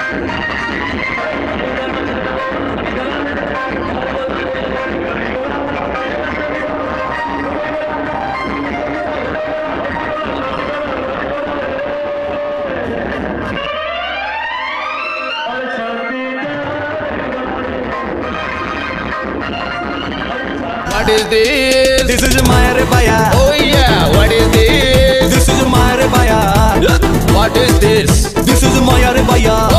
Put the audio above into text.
What is this? This is my Rebaya. Oh yeah, what is this? This is my Rebaya. What is this? This is my Rebaya.